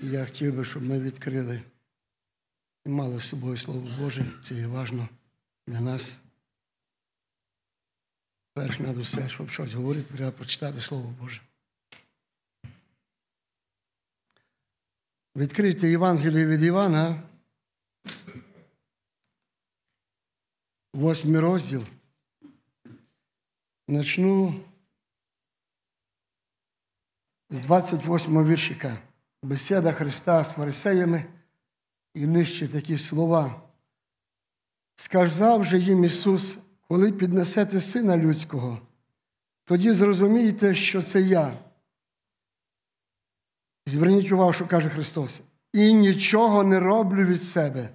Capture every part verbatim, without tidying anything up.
І я хотів би, щоб ми відкрили і мали з собою Слово Боже. Це є важливо для нас. Перш над усе, щоб щось говорити, треба прочитати Слово Боже. Відкрийте Євангеліє від Івана, восьмий розділ. Начну з двадцять восьмого віршика. Бесіда Христа з фарисеями, і нижче такі слова. Сказав же їм Ісус: коли піднесете Сина Людського, тоді зрозумієте, що це я. Зверніть увагу, що каже Христос. І нічого не роблю від себе.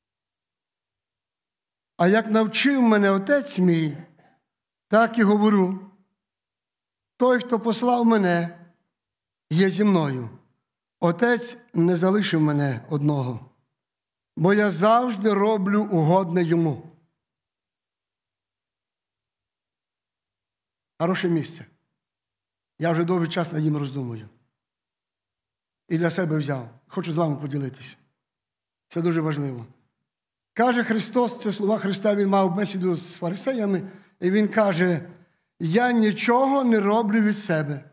А як навчив мене Отець мій, так і говорю. Той, хто послав мене, є зі мною. Отець не залишив мене одного, бо я завжди роблю угодне йому. Хороше місце. Я вже довгий час над ним роздумую. І для себе взяв. Хочу з вами поділитися. Це дуже важливо. Каже Христос, це слова Христа, Він мав бесіду з фарисеями, і Він каже: я нічого не роблю від себе.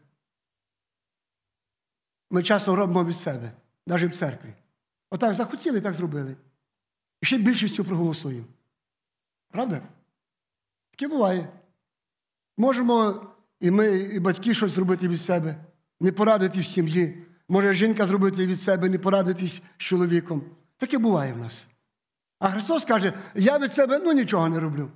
Ми часом робимо від себе, навіть в церкві. Отак захотіли, так зробили. І ще більшістю проголосуємо. Правда? Таке буває. Можемо і ми, і батьки щось зробити від себе, не порадитись в сім'ї. Може жінка зробити від себе, не порадитись з чоловіком. Таке буває в нас. А Христос каже: я від себе ну нічого не роблю.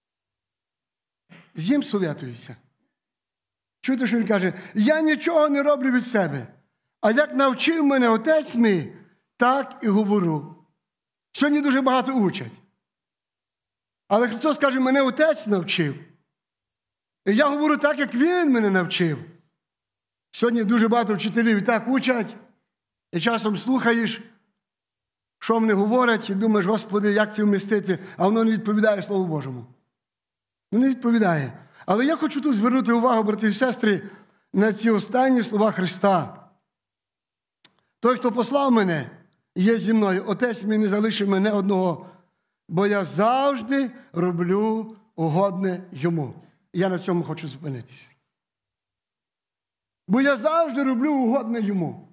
З ним совєтуюся. Чуєте, що Він каже? Я нічого не роблю від себе. А як навчив мене Отець мій, так і говорю. Сьогодні дуже багато учать. Але Христос каже: мене Отець навчив. І я говорю так, як Він мене навчив. Сьогодні дуже багато вчителів і так учать, і часом слухаєш, що вони говорять, і думаєш: Господи, як це вмістити? А воно не відповідає Слову Божому. Ну, не відповідає. Але я хочу тут звернути увагу, брати і сестри, на ці останні слова Христа. Той, хто послав мене, є зі мною. Отець мій не залишив мене одного, бо я завжди роблю угодне йому. І я на цьому хочу зупинитися. Бо я завжди роблю угодне йому.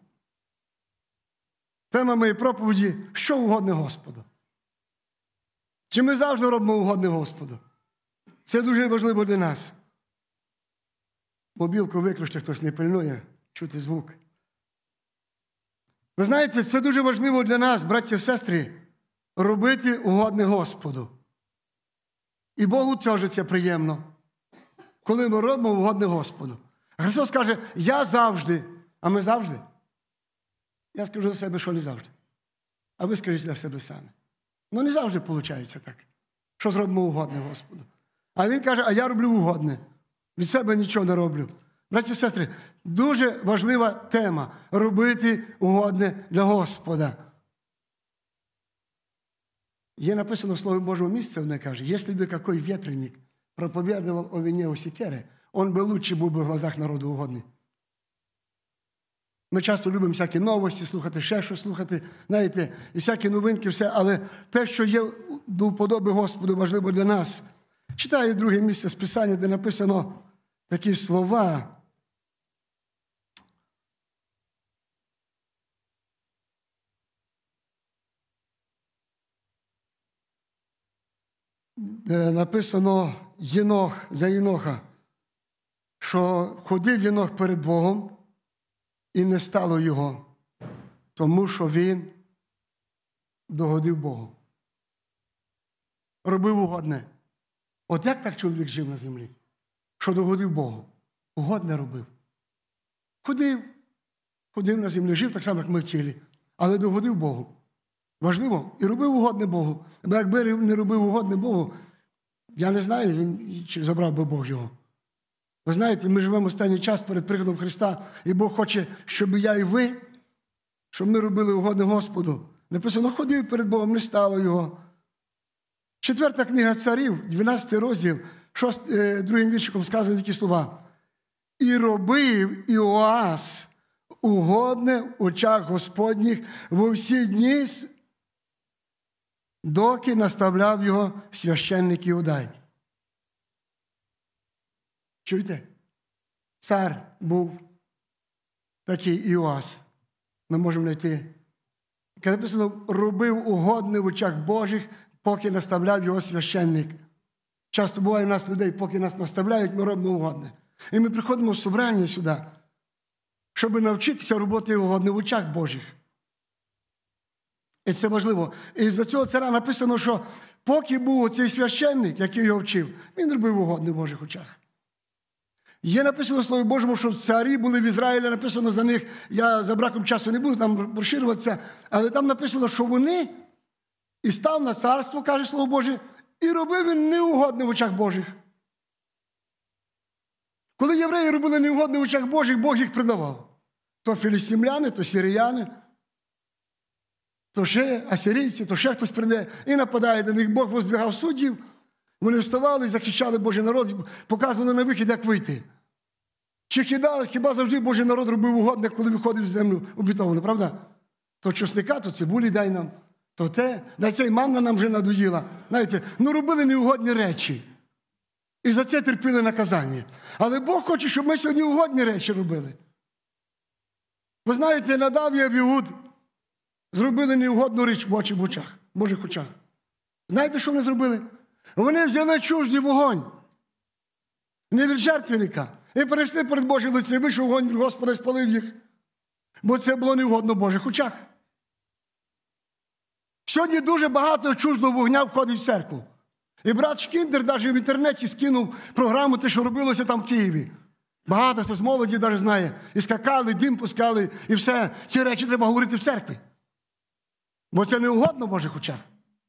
Тема моєї проповіді: що угодне Господу? Чи ми завжди робимо угодне Господу? Це дуже важливо для нас. Мобілку виключте, хтось не пильнує, чути звук. Ви знаєте, це дуже важливо для нас, браті і сестри, робити угодне Господу. І Богу теж це приємно, коли ми робимо угодне Господу. Христос каже: я завжди. А ми завжди? Я скажу за себе, що не завжди. А ви скажіть для себе самі. Ну, не завжди виходить так, що зробимо угодне Господу. А Він каже: а я роблю угодне. Від себе нічого не роблю. Браті і сестри, дуже важлива тема – робити угодне для Господа. Є написано в Слові Божому місце, вона каже: якщо би який ветреник проповідував о вині у секере, он би лучше був би в глазах народу угодний. Ми часто любимо всякі новості слухати, ще щось слухати, знаєте, і всякі новинки, все, але те, що є до вподоби Господу, важливо для нас. Читаю друге місце з Писання, де написано такі слова. Де написано Єнох, за Єноха, що ходив Єнох перед Богом, і не стало його, тому що він догодив Богу. Робив угодне. От як так чоловік жив на землі? Що догодив Богу? Угодне робив. Ходив, ходив на землі, жив так само, як ми в тілі, але догодив Богу. Важливо, і робив угодне Богу. Бо якби не робив угодне Богу, я не знаю, він, чи забрав би Бог його. Ви знаєте, ми живемо останній час перед приходом Христа, і Бог хоче, щоб я і ви, щоб ми робили угодне Господу. Написано: ходив перед Богом, не стало його. Четверта книга Царів, дванадцятий розділ, другим віршиком сказані такі слова. І робив Іоас угодне в очах Господніх во всі дні, доки наставляв його священник Іудай. Чуєте? Цар був такий Іоас. Ми можемо знайти. Коли написано, робив угодне в очах Божих, поки наставляв його священник. Часто буває у нас людей, поки нас наставляють, ми робимо угодне. І ми приходимо в собрання сюди, щоб навчитися робити угодне в очах Божих. І це важливо. І за цього царя написано, що поки був цей священник, який його вчив, він робив угодне в Божих очах. Є написано в Слові Божому, що царі були в Ізраїлі, написано за них, я за браком часу не буду там розширюватися, але там написано, що вони і став на царство, каже Слово Боже, і робив він неугодне в очах Божих. Коли євреї робили неугодне в очах Божих, Бог їх придавав. То філістимляни, то сиріяни, то ще асирійці, то ще хтось прийде і нападає на них. Бог возбігав суддів, вони вставали і захищали Божий народ, показували на вихід, як вийти. Чи хіба, хіба завжди Божий народ робив угодне, коли виходив з землю обітовану, правда? То чесника, то цибулі дай нам, то те, дай цей манна нам вже надоїла. Знаєте, ну робили неугодні речі. І за це терпіли наказання. Але Бог хоче, щоб ми сьогодні угодні речі робили. Ви знаєте, Надав і Авіуд зробили неугодну річ в очі в очах, в Божих очах. Знаєте, що вони зробили? Вони взяли чуждий вогонь, не від жертвенника, і перейшли перед Божим лицем, і вийшов вогонь від Господа і спалив їх. Бо це було неугодно в Божих очах. Сьогодні дуже багато чуждого вогня входить в церкву. І брат Шкіндер навіть в інтернеті скинув програму, те, що робилося там в Києві. Багато хто з молоді навіть знає. І скакали, дим пускали, і все. Ці речі треба говорити в церкві. Бо це неугодно в Божих очах.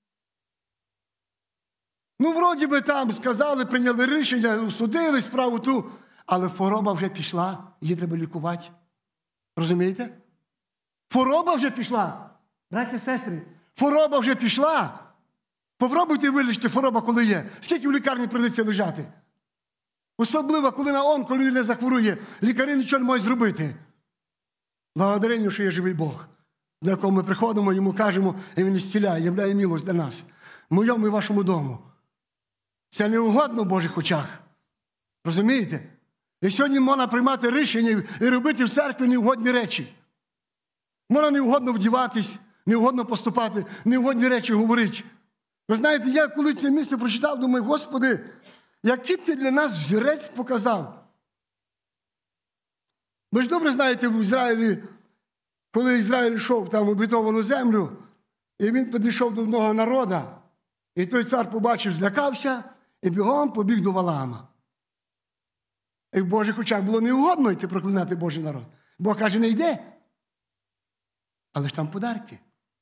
Ну, вроді би там сказали, прийняли рішення, усудили справу ту, але хвороба вже пішла, її треба лікувати. Розумієте? Хвороба вже пішла. Браття, сестри, хвороба вже пішла. Попробуйте вилічити хвороба, коли є. Скільки в лікарні прийдеться лежати? Особливо, коли на он, коли людина захворує, лікарі нічого не можуть зробити. Благодаренню, що є живий Бог, до якого ми приходимо, йому кажемо, і він зціляє, являє милость для нас. В моєму і вашому дому. Це неугодно в Божих очах. Розумієте? І сьогодні можна приймати рішення і робити в церкві неугодні речі. Можна неугодно вдіватись, неугодно поступати, неугодні речі говорити. Ви знаєте, я коли це місце прочитав, думаю, Господи, який ти для нас взірець показав. Ви ж добре знаєте, в Ізраїлі, коли Ізраїль йшов там в обітовану землю, і він підійшов до одного народу, і той цар побачив, злякався, і бігом побіг до Валаама. І в Божих очах було неугодно йти проклинати Божий народ. Бог каже, не йде. Але ж там подарки.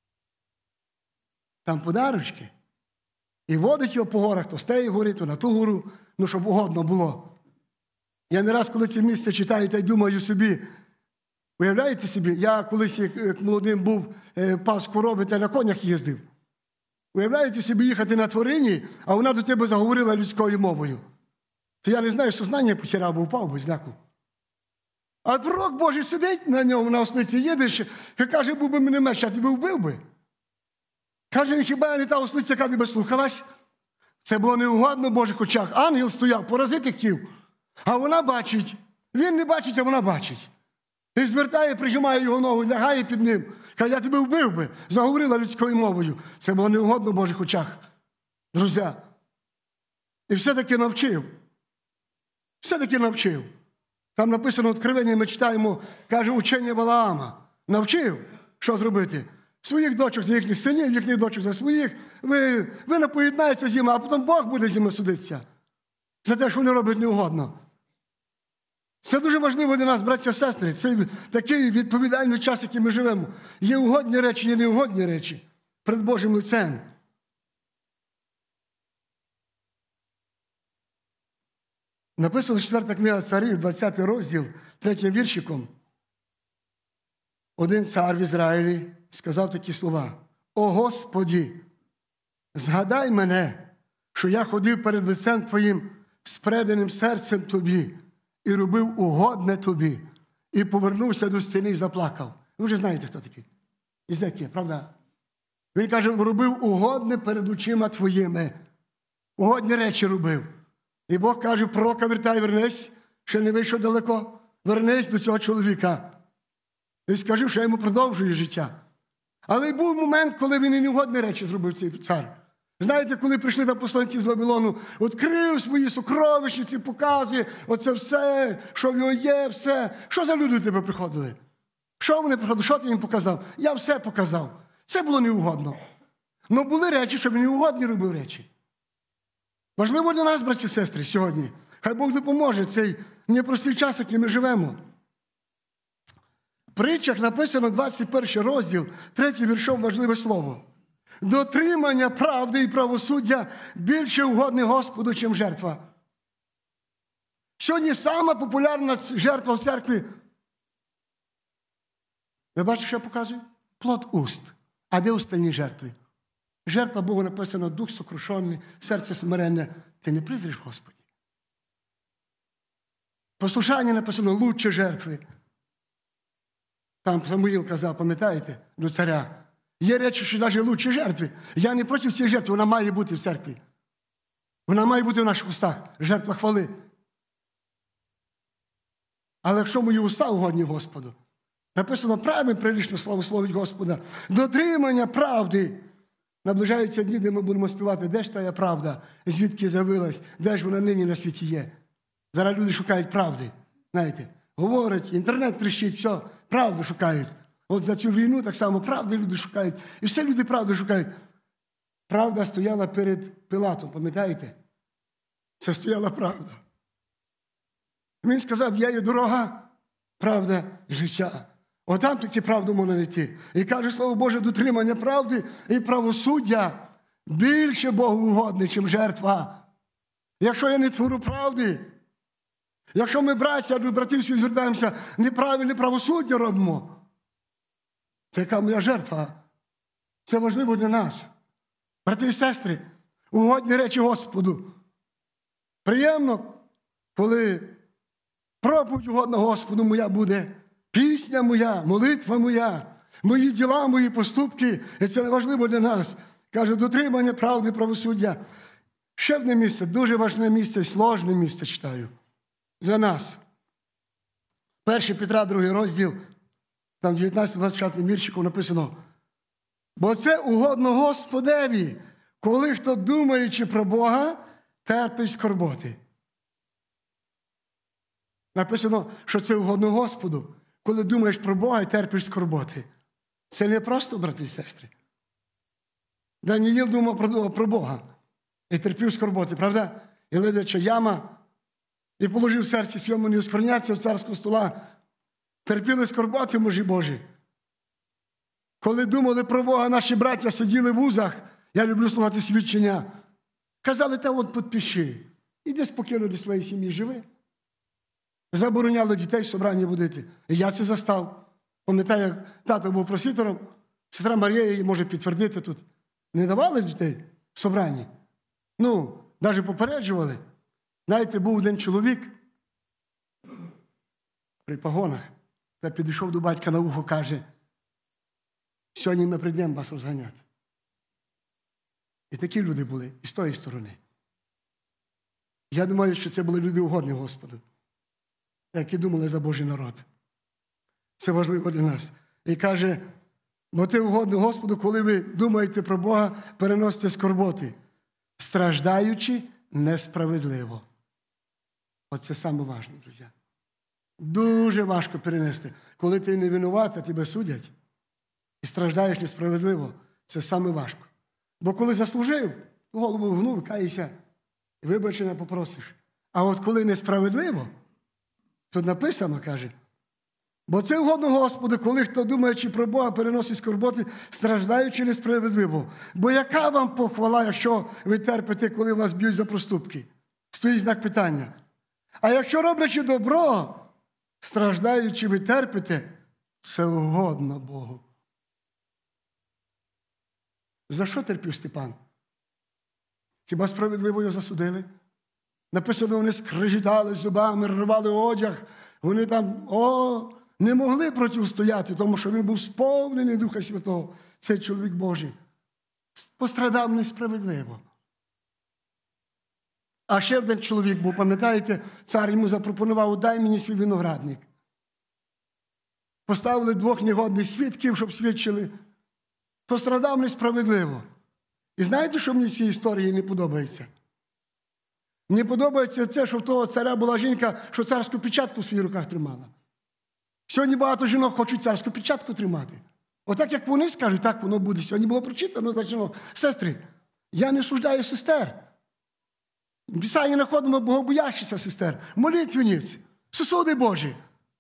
Там подарочки. І водить його по горах, то з тієї гори, то на ту гору, ну, щоб угодно було. Я не раз, коли це місце читаю, та й думаю собі, уявляєте собі, я колись, як молодим був, пас корови та на конях їздив. Уявляєте собі їхати на тварині, а вона до тебе заговорила людською мовою. То я не знаю, сознання потірав, бо впав би зляку. А пророк Божий сидить на ньому, на ослиці, їдеш, і каже, був би мене меч, я тебе вбив би. Каже, хіба я не та ослиця, яка тебе слухалась? Це було неугодно в Божих очах. Ангел стояв, поразити хотів. А вона бачить. Він не бачить, а вона бачить. І звертає, прижимає його ногу, лягає під ним. Каже, я тебе вбив би. Заговорила людською мовою. Це було неугодно в Божих очах. Друзі. І все-таки навчив. Все-таки навчив. Там написано, Откровення, ми читаємо, каже, учення Валаама. Навчив, що зробити. Своїх дочок за їхніх синів, їхніх дочок за своїх. Ви, ви не поєднаєтеся з ними, а потім Бог буде з ними судитися. За те, що вони роблять неугодно. Це дуже важливо для нас, браття і сестри. Це такий відповідальний час, який ми живемо. Є угодні речі, є неугодні речі. Перед Божим лицем. Написано четверта книга Царів, двадцятий розділ, третім віршиком. Один цар в Ізраїлі сказав такі слова. О Господі, згадай мене, що я ходив перед лицем Твоїм з преданим серцем Тобі і робив угодне Тобі. і повернувся до стіни і заплакав. Ви вже знаєте, хто такий. Ізекія, правда? Він каже, робив угодне перед очима твоїми. Угодні речі робив. І Бог каже, пророка, вертай, вернись, ще не вийшов далеко. Вернись до цього чоловіка. І скажи, що я йому продовжую життя. Але був момент, коли він і неугодні речі зробив цей цар. Знаєте, коли прийшли там посланці з Вавилону, відкрив свої сокровищниці, покази, оце все, що в нього є, все. Що за люди до тебе приходили? Що вони приходили? Що ти їм показав? Я все показав. Це було неугодно. Але були речі, щоб неугодні робив речі. Важливо для нас, браті і сестри, сьогодні. Хай Бог допоможе цей непростий час, який ми живемо. В притчах написано двадцять перший розділ, третій віршом важливе слово. Дотримання правди і правосуддя більше угодне Господу, чим жертва. Сьогодні сама популярна жертва в церкві. Ви бачите, що я показую? Плод уст. А де остальні жертви? Жертва Богу написано, дух сокрушений, серце смиренне. Ти не призриш, Господі. Послушання написано, лучше жертви. Там Самуїл казав, пам'ятаєте, до царя. Є речі, що навіть лучше жертви. Я не проти цієї жертви, вона має бути в церкві. Вона має бути в наших устах. Жертва хвали. Але якщо мої уста угодні Господу, написано, правильно прилічно славословить Господа. Дотримання правди. Наближаються дні, де ми будемо співати, де ж тая правда, звідки з'явилась, де ж вона нині на світі є. Зараз люди шукають правди. Знаєте, говорять, інтернет тріщить, все, правду шукають. От за цю війну так само правди люди шукають. І все люди правду шукають. Правда стояла перед Пилатом, пам'ятаєте? Це стояла правда. Він сказав, я є дорога, правда і життя. Отам таки правду можна знайти. І каже, Слово Боже, дотримання правди і правосуддя більше Богу угодне, чим жертва. Якщо я не творю правди, якщо ми, браття, до братів свій звертаємося, неправильне правосуддя робимо, це яка моя жертва? Це важливо для нас. Брати і сестри, угодні речі Господу. Приємно, коли проповідь угодна Господу моя буде, пісня моя, молитва моя, мої діла, мої поступки, і це важливо для нас. Каже, дотримання правди, правосуддя. Ще одне місце, дуже важливе місце, сложне місце читаю. Для нас. перше Петра, другий розділ, там дев'ятнадцятий двадцять віршиком написано, бо це угодно Господеві, коли хто, думаючи про Бога, терпить скорботи. Написано, що це угодно Господу, коли думаєш про Бога і терпиш скорботи. Це не просто, брати і сестри. Даніїл думав про, про Бога і терпів скорботи, правда? І ледача яма, і положив в серці своєму не осквернятися в царського стола. Терпіли скорботи, мужі Божі. Коли думали про Бога, наші браття сиділи в вузах, я люблю слухати свідчення, казали, та от підпиши, іди спокійно до своєї сім'ї, живи. Забороняли дітей в собранні водити. І я це застав. Пам'ятаю, як тато був просвітером, сестра Марія її може підтвердити тут. Не давали дітей в собранні. Ну, навіть попереджували. Знаєте, був один чоловік при погонах, та підійшов до батька на ухо, каже, сьогодні ми прийдемо вас розганяти. І такі люди були, і з тої сторони. Я думаю, що це були люди угодні Господу, які думали за Божий народ. Це важливо для нас. І каже, бо ти угодний Господу, коли ви думаєте про Бога, переносите скорботи, страждаючи несправедливо. Оце саме важливе, друзі. Дуже важко перенести. Коли ти не винуватий, тебе судять і страждаєш несправедливо, це саме важко. Бо коли заслужив, голову вгнув, каєшся, і вибачення попросиш. А от коли несправедливо, тут написано, каже, бо це угодно Господу, коли хто, думаючи про Бога, переносить скорботи, страждаючи несправедливо. Бо яка вам похвала, якщо ви терпите, коли вас б'ють за проступки? Стоїть знак питання. А якщо, роблячи добро, страждаючи ви терпите, це угодно Богу. За що терпів Степан? Хіба справедливо його засудили? Написано, вони скрежетали зубами, рвали одяг. Вони там, о, не могли протистояти, тому що він був сповнений Духа Святого, цей чоловік Божий. Пострадав несправедливо. А ще один чоловік був, пам'ятаєте, цар йому запропонував: дай мені свій виноградник. Поставили двох негодних свідків, щоб свідчили. Пострадав несправедливо. І знаєте, що мені в цій історії не подобається? Мені подобається це, що в того царя була жінка, що царську печатку в своїх руках тримала. Сьогодні багато жінок хочуть царську печатку тримати. Отак, як вони скажуть, так воно буде. Сьогодні було прочитано, значено. Сестри, я не осуждаю сестер. В Писанні знаходимо богобоящихся сестер, молитвенниць, сусуди Божі.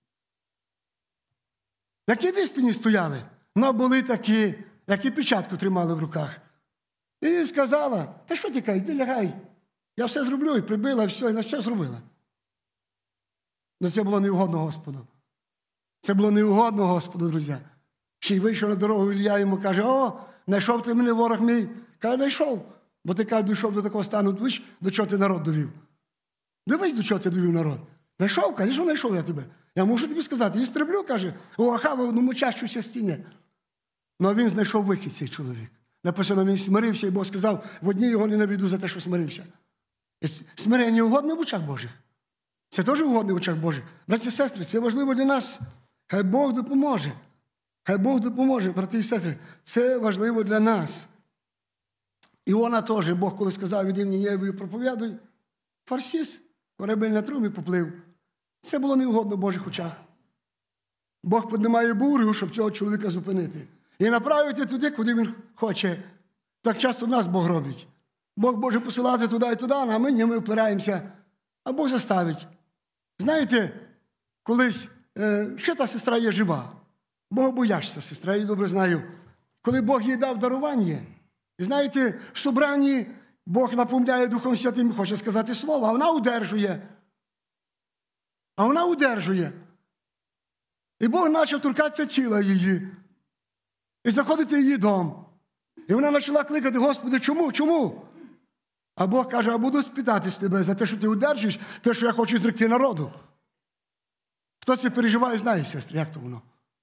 Які в істині стояли, но були такі, які печатку тримали в руках. І сказала: та що ти кажеш, йди лягай, я все зроблю, і прибила, і все, і на все зробила. Но це було неугодно Господу. Це було неугодно Господу, друзі. Ще й вийшов на дорогу, Ілля йому каже: о, знайшов ти мене, ворог мій. Каже: знайшов. Бо ти, каже, дійшов до такого стану, дивись, до чого ти народ довів. Дивись, до чого ти довів народ. Знайшов? Каже: що знайшов я тебе? Я можу тобі сказати, істреблю, каже, у Ахава в одному чащуся стіні. Ну, а він знайшов вихід, цей чоловік. Написано, він смирився, і Бог сказав: в одній його ненавиду за те, що смирився. І смирення угодне в очах Божих. Це теж угодне в очах Божих. Браті і сестри, це важливо для нас. Хай Бог допоможе. Хай Бог допоможе, брати і сестри. Це важливо для нас. Іона теж, Бог, коли сказав: від імені Ніневії проповідуй, фарсіс, корабель на трумі поплив. Це було неугодно в Божих очах. Бог піднімає бурю, щоб цього чоловіка зупинити. І направити туди, куди він хоче. Так часто нас Бог робить. Бог може посилати туди і туди, а ми не ми впираємося. А Бог заставить. Знаєте, колись, е, ще та сестра є жива. Богобояща сестра, я її добре знаю. Коли Бог їй дав дарування, і знаєте, в собранні Бог напомняє Духом Святим, хоче сказати слово, а вона удержує. А вона удержує. І Бог почав торкатися тіла її. І заходити в її дом. І вона почала кликати: Господи, чому? Чому? А Бог каже: а буду спитати з тебе за те, що ти удержуєш, те, що я хочу зректи народу. Хто це переживає, знає, сестри, як то воно.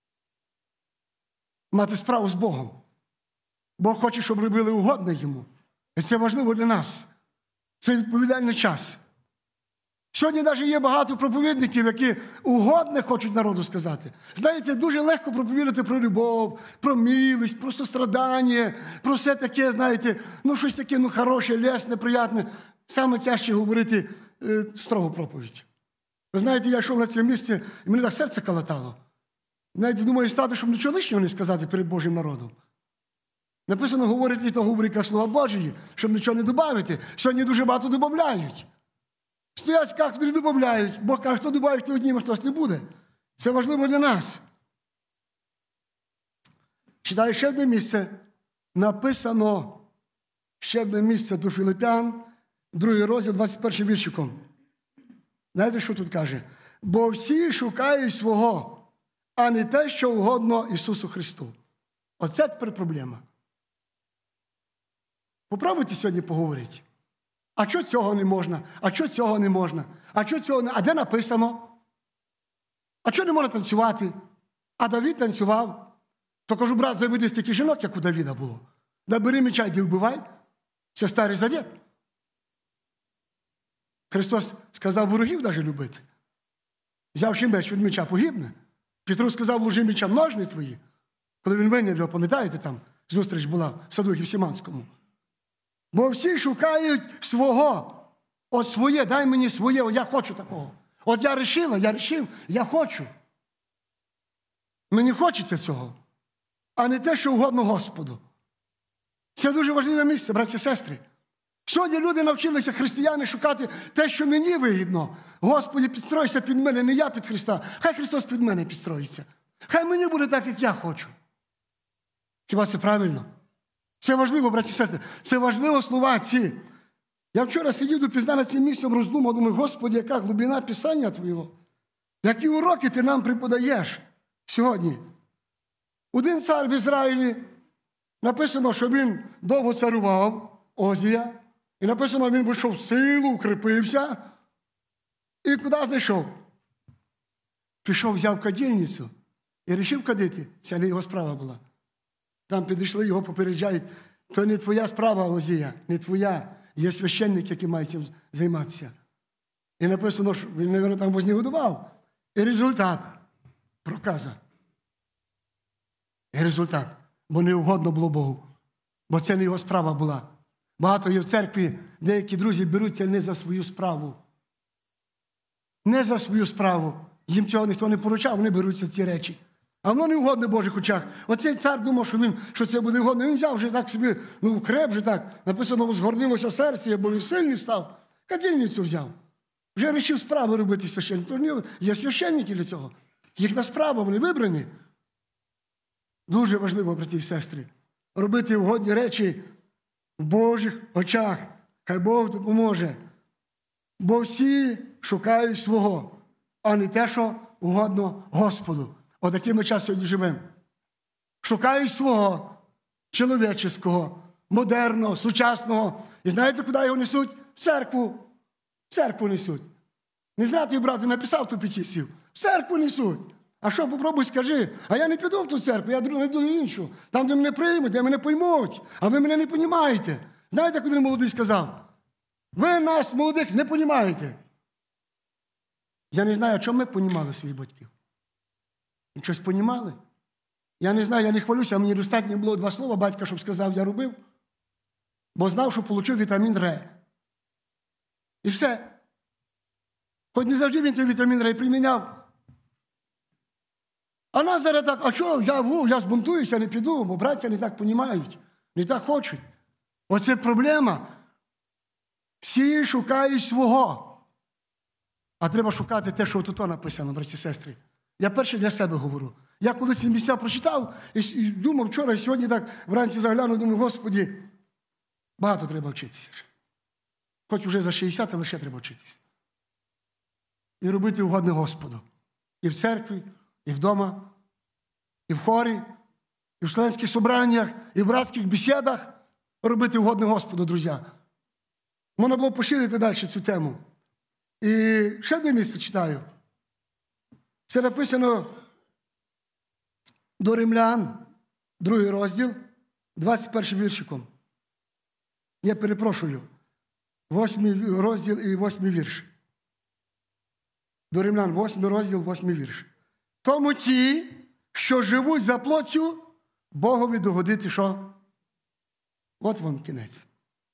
Мати справу з Богом. Бог хоче, щоб робили угодне йому. І це важливо для нас. Це відповідальний час. Сьогодні навіть є багато проповідників, які угодне хочуть народу сказати. Знаєте, дуже легко проповідати про любов, про милість, про сострадання, про все таке, знаєте, ну щось таке, ну хороше, лесне, приятне. Саме тяжче говорити е, строгу проповідь. Ви знаєте, я йшов на це місце, і мені так серце калатало. Навіть думаю стати, щоб нічого лишнього не сказати перед Божим народом. Написано, говорить літо, говорить, як слова Божії, щоб нічого не додати. Сьогодні дуже багато додають. Стоять, кафедри додають. Бог каже, хто додає, хто однім, а хтось не буде. Це важливо для нас. Читаю ще одне місце. Написано ще одне місце до Филип'ян, другий розділ, двадцять першим віршиком. Знаєте, що тут каже? Бо всі шукають свого, а не те, що угодно Ісусу Христу. Оце тепер проблема. Попробуйте сьогодні поговорити. А що цього не можна? А що цього не можна? А що цього не... А де написано? А що не можна танцювати? А Давид танцював. То кажу, брат, заведи стільки жінок, як у Давіда було. Да бери меча, йди вбивай. Це Старий Завет. Христос сказав ворогів навіть любити. Взявши меч від меча, погибне. Петру сказав, ложи меча ножні твої. Коли він виняв його, пам'ятаєте, там зустріч була в саду Гефсиманському. Бо всі шукають свого. От своє, дай мені своє, от я хочу такого. От я рішила, я рішив, я хочу. Мені хочеться цього. А не те, що угодно Господу. Це дуже важливе місце, браті і сестри. Сьогодні люди навчилися, християни, шукати те, що мені вигідно. Господи, підстройся під мене, не я під Христа. Хай Христос під мене підстроїться. Хай мені буде так, як я хочу. Хіба це правильно? Це важливо, браті і сестри. Це важливо слова ці. Я вчора сидів до пізна над цим місцем, роздумав, думаю, Господи, яка глибина Писання Твого. Які уроки Ти нам преподаєш сьогодні. Один цар в Ізраїлі, написано, що він довго царював, Озія, і написано, він вийшов в силу, укріпився. І куди знайшов? пішов, взяв кадильницю і вирішив кадити. Це не його справа була. Там підійшли, його попереджають. То не твоя справа, Озія, не твоя. Є священник, який має цим займатися. І написано, що він, мабуть, там вознегодував. І результат – проказа. І результат. Бо не угодно було Богу. Бо це не його справа була. Багато є в церкві, деякі друзі беруться не за свою справу. Не за свою справу. Їм цього ніхто не поручав, вони беруться ці речі. А воно не угодно в Божих очах. Оцей цар думав, що, він, що це буде угодно. Він взяв вже так собі, ну, креп вже так. Написано, згорнилося серце, бо він сильний став. Кадильницю взяв. Вже вирішив справи робити священник. Тож є священники для цього. Їхня справа, вони вибрані. Дуже важливо, браті і сестри, робити угодні речі в Божих очах. Хай Бог допоможе. Бо всі шукають свого, а не те, що угодно Господу. Отакий ми час сьогодні живемо. Шукають свого чоловічого, модерного, сучасного. І знаєте, куди його несуть? В церкву. В церкву несуть. Не зря твій брат написав ту петицію. В церкву несуть. А що, попробуй скажи, а я не піду в ту церкву, я йду в іншу. Там, де мене приймуть, де мене поймуть. А ви мене не розумієте. Знаєте, куди молодий сказав? Ви нас, молодих, не розумієте. Я не знаю, а чому ми розуміли своїх батьків. Ми щось розуміли? Я не знаю, я не хвалюся, мені достатньо було два слова батька, щоб сказав, я робив. Бо знав, що отримав вітамін Р. І все. Хоч не завжди він той вітамін Р приміняв. А нас зараз так, а що, я, о, я збунтуюся, не піду, бо браття не так розуміють, не так хочуть. Оце проблема. Всі шукають свого. А треба шукати те, що тут написано, браті і сестри. Я перше для себе говорю. Я коли ці місця прочитав, і думав вчора, і сьогодні так вранці заглянув, думаю, Господі, багато треба вчитися. Хоч уже за шістдесят, але ще треба вчитися. І робити угодне Господу. І в церкві, і вдома, і в хорі, і в членських собраннях, і в братських бесідах робити угодне Господу, друзі. Можна було поширити далі цю тему. І ще одне місце читаю. Це написано до Римлян, другий розділ, двадцять першим віршиком. Я перепрошую, восьмий розділ і восьмий вірш. До Римлян, восьмий розділ, восьмий вірш. Тому ті, що живуть за плоттю, Богові догодити що? От вам кінець.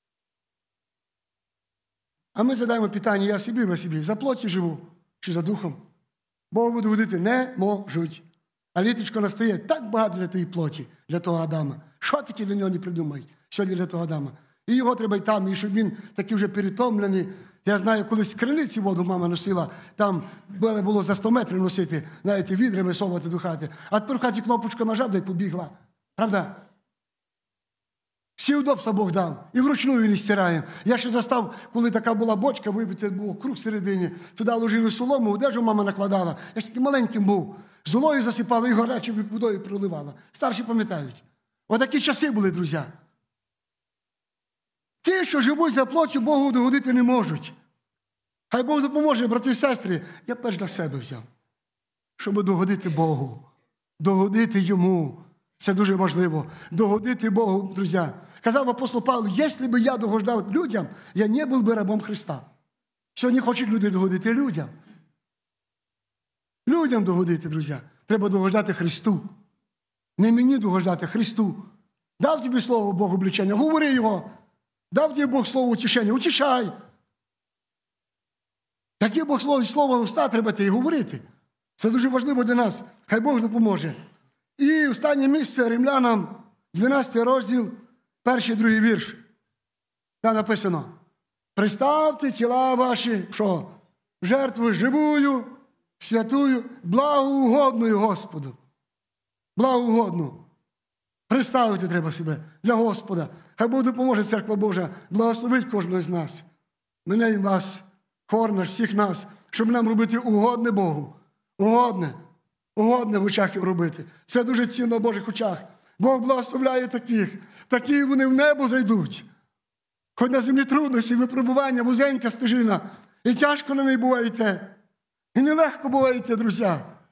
А ми задаємо питання, я собі, ви собі, за плоттю живу чи за духом? Богові догодити не можуть. А літочко настає так багато для тієї плоті, для того Адама. Що таке для нього не придумають сьогодні для того Адама? І його треба й там, і щоб він такий вже перетомлений. Я знаю, колись з криниці воду мама носила, там було за сто метрів носити, навіть відрами совати до хати. А тепер в хаті кнопочку нажав, да й побігла. Правда? Всі удобства Бог дав. І вручну він стираємо. Я ще застав, коли така була бочка, вибити був круг всередині, туди ложили солому, одежу мама накладала. Я ж таким маленьким був. Золою засипала і гарячою водою проливала. Старші пам'ятають. Отакі часи були, друзі. Ті, що живуть за плоттю, Богу догодити не можуть. Хай Бог допоможе, брати і сестри. Я перш для себе взяв, щоб догодити Богу. Догодити Йому. Це дуже важливо. Догодити Богу, друзі. Казав апостол Павло, якщо б я догоджав людям, я не був би рабом Христа. Сьогодні хочуть люди догодити людям. Людям догодити, друзі. Треба догоджати Христу. Не мені догоджати, Христу. Дав тобі слово Богу обличення, говори його. Дав тобі Бог слово утішення, утішай. Таке Бог слово, слово уста треба ти і говорити. Це дуже важливо для нас. Хай Бог допоможе. І останнє місце Римлянам, дванадцятий розділ, перший, другий вірш. Там написано: «Приставте тіла ваші, що? Жертву живую, святую, благоугодною Господу». Благоугодну. Приставити треба себе для Господа. Хай Бог допоможе, Церква Божа, благословить кожного з нас. Мене і вас, хор наш, всіх нас, щоб нам робити угодне Богу. Угодне. Угодне в очах робити. Це дуже цінно в Божих очах. Бог благословляє таких. Такі вони в небо зайдуть. Хоч на землі трудності, випробування, вузенька стежина. І тяжко на неї буваєте. І нелегко буваєте, друзі.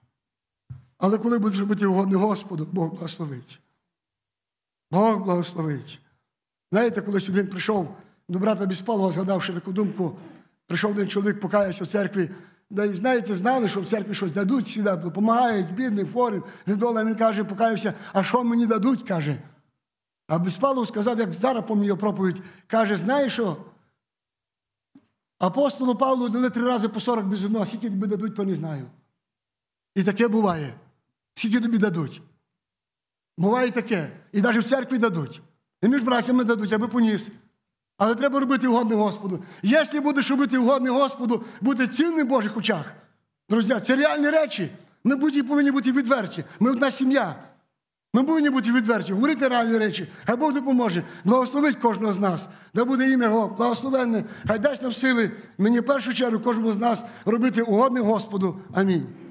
Але коли будеш робити угодне Господу, Бог благословить. Бог благословить. Знаєте, колись один прийшов до брата Безпалова, згадавши таку думку, прийшов один чоловік, покаявся в церкві, да і, знаєте, знали, що в церкві щось дадуть, всі допомагають, бідним, хворим, недолем. Він каже, покаявся, а що мені дадуть, каже. А Безпалов сказав, як зараз помню його проповідь, каже, знаєш що, апостолу Павлу дали три рази по сорок без одного, скільки тобі дадуть, то не знаю. І таке буває. Скільки тобі дадуть? Буває таке. І навіть в церкві дадуть. І між братями дадуть, аби поніс. Але треба робити угодне Господу. Якщо будеш робити угодне Господу, бути цінним в Божих очах. Друзі, це реальні речі. Ми повинні бути відверті. Ми одна сім'я. Ми повинні бути відверті, говорити реальні речі. Хай Бог допоможе. Благословить кожного з нас. Да буде ім'я Його благословенне. Хай дасть нам сили, мені в першу чергу, кожному з нас робити угодне Господу. Амінь.